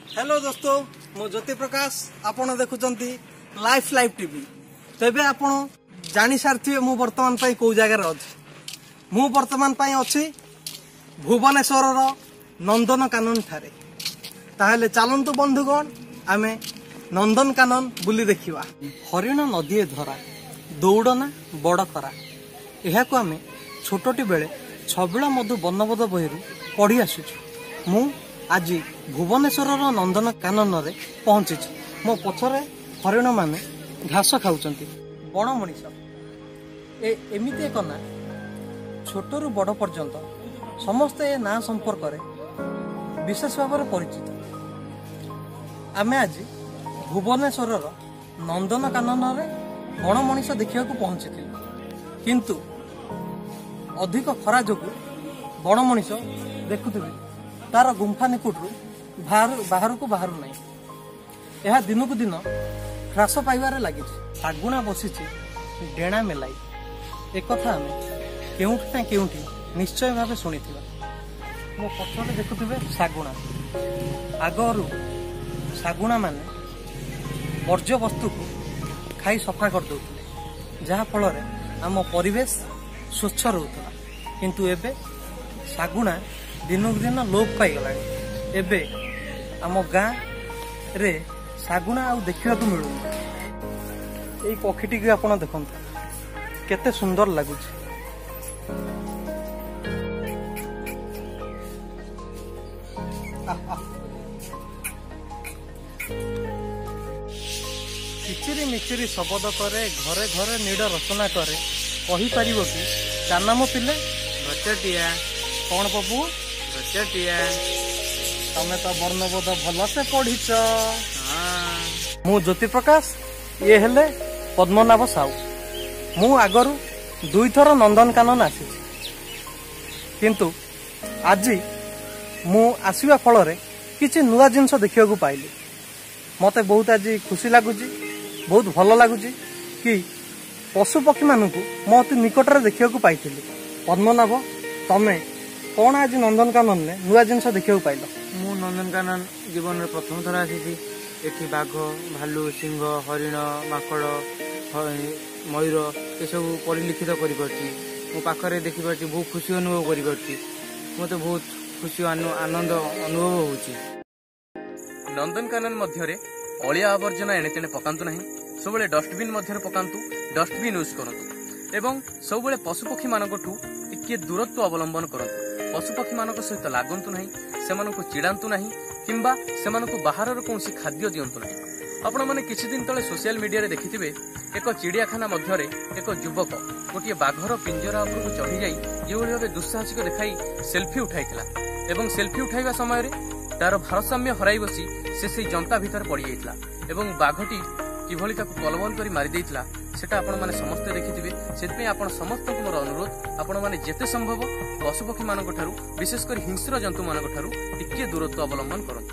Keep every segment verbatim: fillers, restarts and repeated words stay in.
Hello दोस्तों मु ज्योति प्रकाश आपण देखुचंती लाइफ लाइफ टीवी। तेबे आपण जानि सारथिबे मु वर्तमान पई को जगह अछि। मु वर्तमान पई अछि भुवनेश्वर रो नंदनकानन ठारे। ताहेले चलंतु बंधुगण आमे नंदनकानन बुली देखिवा। हरिण नदी धरा दौड़ना बड़ खरा यह को आमे छोटटी बेले छबिला मधु बनबोध बहिरु पढ़ी आसुछु। मु आज भुवनेश्वर नंदनकानन रे पहुंची। मो पछरे हरिण माने घास खाउचंती। बण मनीष ए एमिति एक ना छोटरू बड़ पर्यंत समस्ते ए ना संपर्क रे विशेष भाव में परिचित। आमे आज भुवनेश्वर नंदनकानन रे बण मनीष देखा पहुंची किंतु अधिक खरा जो बण मनीष देखुथिबे तार गुंफा निकटू बाहर बाहर को बाहर नहीं। यह दिन को दिन ह्रास पाइबार लगी। शागुणा बसी डेणा मेलाई एक आम केउठी ना केउठी निश्चय भाव शुणी मो पछरे देखुथिबे शागुणा। आगरू शागुणा माने वर्ज्य वस्तु को खाई सफा कर दउथिले जहा फल रे आम परिवेश स्वच्छ रहउतला। किंतु एबे शागुणा दिनक दिन लोप पाई गला। एबे आम गाँ रे शागुणा आउ देखा मिलू। यही पक्षीटी को आप देखते केते सुंदर लगुच। किचिरी मिचिरी शब्द करे घरे घरे नीड़ रचना करे कही पार कि तार नाम पिले बचटिया। कौन बाबू बचटिया तमें तो वर्णबोध भल से पढ़ीच। मु ज्योति प्रकाश ये हेले पद्मनाभ साहू। मु आगरू दुई थर नंदनकानन आसी किंतु आज मु आसवा फल किसी नुआ जिनस देखा पाइली। मते बहुत आज खुशी लगुच बहुत भल लगुच कि पशु पक्षी मानू मो अति निकट में देखा पाई। पद्मनाभ तमें कौन आज नंदनकानन ने नुआ जिनस देखा पाइल? मु नंदनकानन जीवन में प्रथम थर आसी। एठी बाघ भालू सिंह हरिण माकड़ मयूर ये सब परिलिखित कर पाखे देखिपार बहुत खुशी अनुभव कर मत बहुत खुशी आनंद अनुभव होची। नंदनकानन मध्य अलिया आवर्जना एणे तेणे पकांतु नहीं। सब डस्टबिन मध्य पकांतु डस्टबिन यूज करंतु एवं सब पशुपक्षी मानकठू टिके दूरत्व अवलंबन करंतु। पशुपक्षी मान सहित लागंतु नहीं से चिड़ातु नहीं किंबा से बाहर कौन खाद्य दिंतु नहीं। आपण मैंने किछि दिन तले सोशल मीडिया रे देखिथिबे एक चिड़ियाखाना मध्य एक युवक गोटे बाघर पिंजरा उपरକୁ चढ़ी जाई जेभଳି भाबे दुस्साहसिक देखाई सेल्फी उठाइथिला एवं सेल्फी उठाइबा समय रे तार भारसाम्य हराई बसी से से जंता भीतर पड़ी जाइथिला एवं बाघटी किभଳି ताकू कलबल करी मारी देइथिला सेटा आपण माने समस्त देखिथिबे। सेतपे आपण समस्त को मोर अनुरोध आपण माने जेते संभव पशुपक्षी मानक ठारू विशेष कर हिंस्र जंतु मानक ठारू टिके दूरत्व अवलंबन करंतु।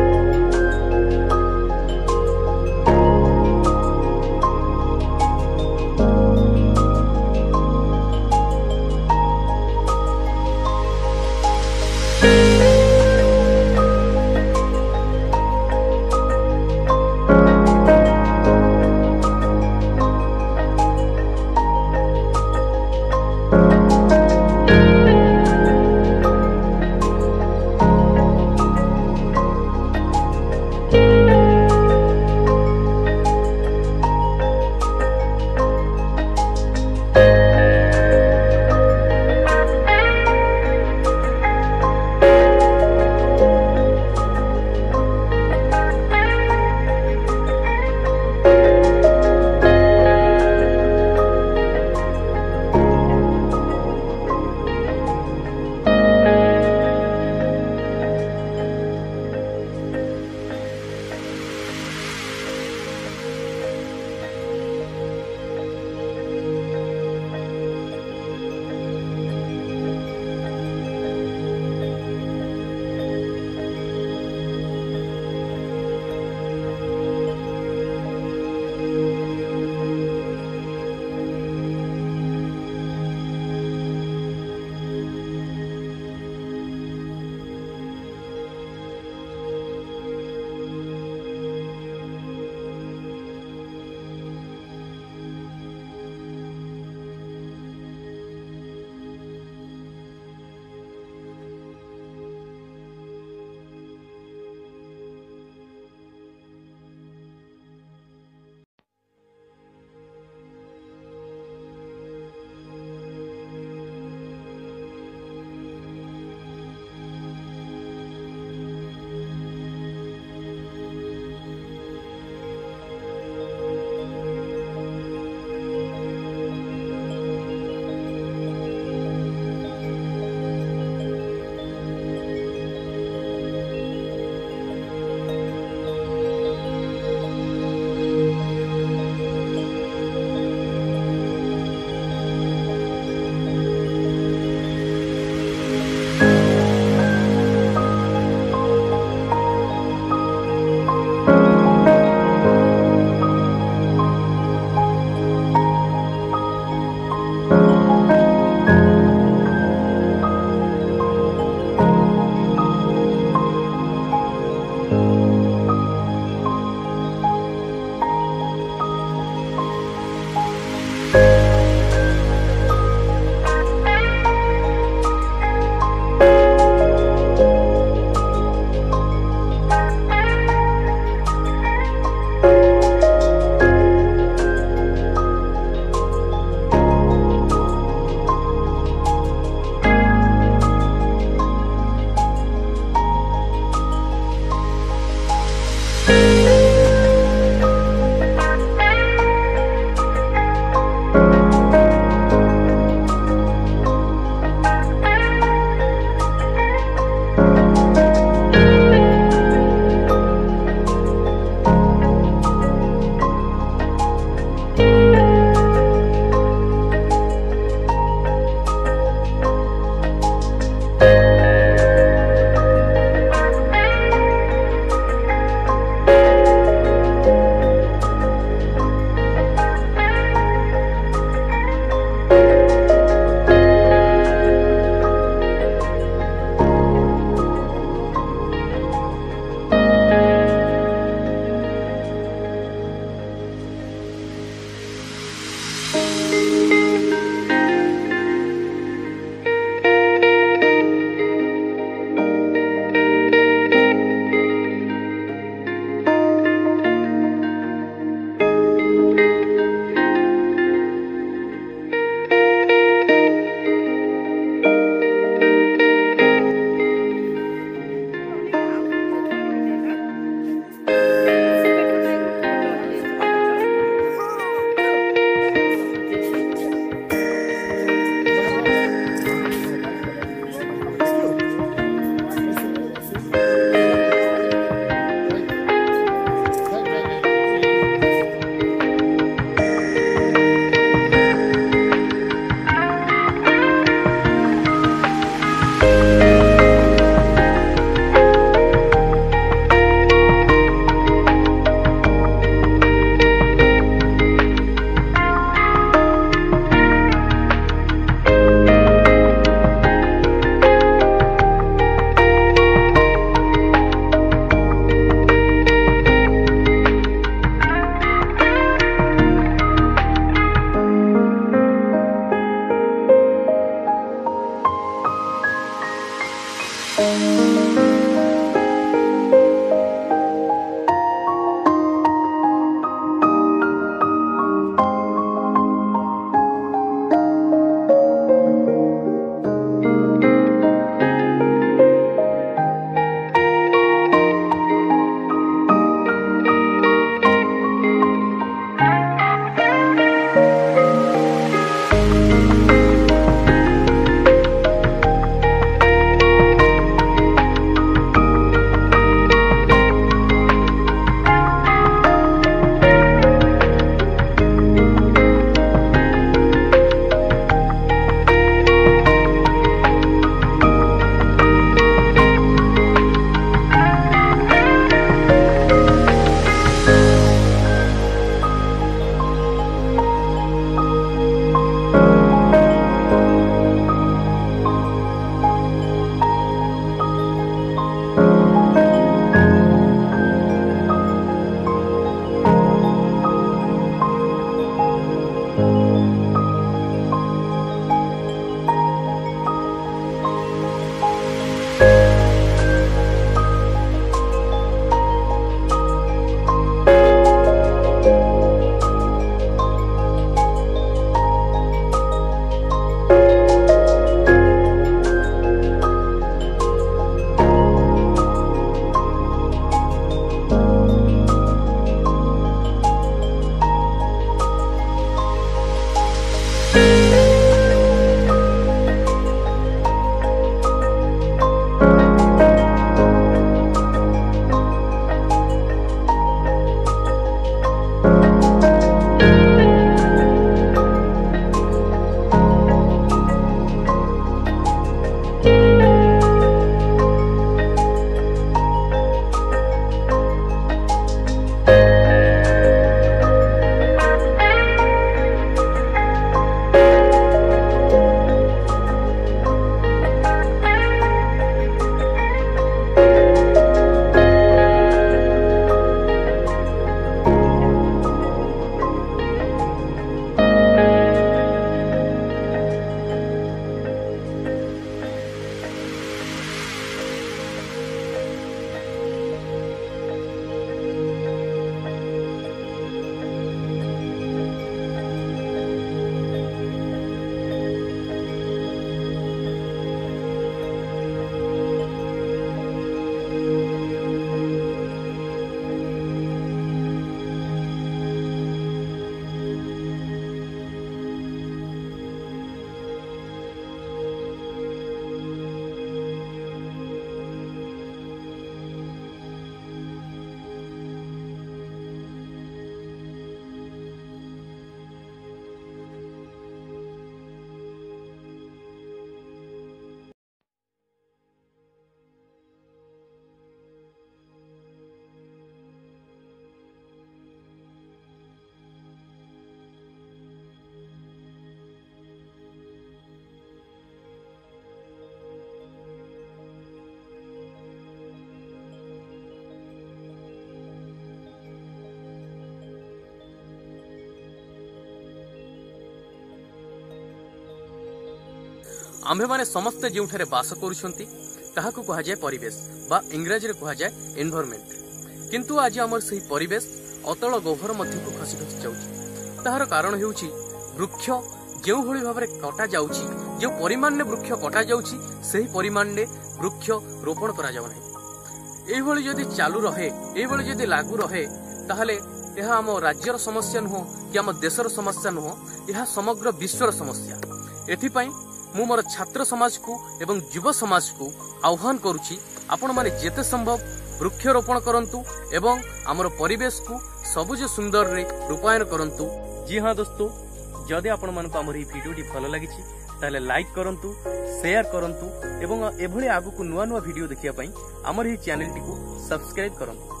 आम्भे माने समस्ते जोठारे बास करुछंती ताहाकु कहा जाय परिवेश बा इंग्रजी रे कहा जाय एनवायरनमेंट। किंतु आज हमर सही परिवेश अतल गह्वर मध्यकु खसी खसी जाउछि। ताहार कारण हेउछि वृक्ष जो भली भाव कटा जाउछि, जो परिमाण में वृक्ष कटा जाउछि सही परिमाण में वृक्ष रोपण करा जाउ नै। एही भली जदि चालू रहे, एही भली जदि लागू रहे ताहले यह आम राज्यर समस्या नुह कि आम देशर समस्या नुह, यह समग्र विश्वर समस्या। एथिपाई मु मोर छात्र समाज को एवं युव समाज को आह्वान करुछि आपण माने जेते संभव वृक्षरोपण करंतु एवं आमर परिवेश को सबुज सुंदर रे रूपायन करंतु। जी हाँ दोस्तों, जदि आपण मानक आमर ई भिडियोटी भल लागिछि ताले लाइक करंतु, शेयर करंतु एवं एभली आगु को नुआ नुआ भिडियो देखिया पई आमर ई चैनल टी को सब्सक्राइब करंतु।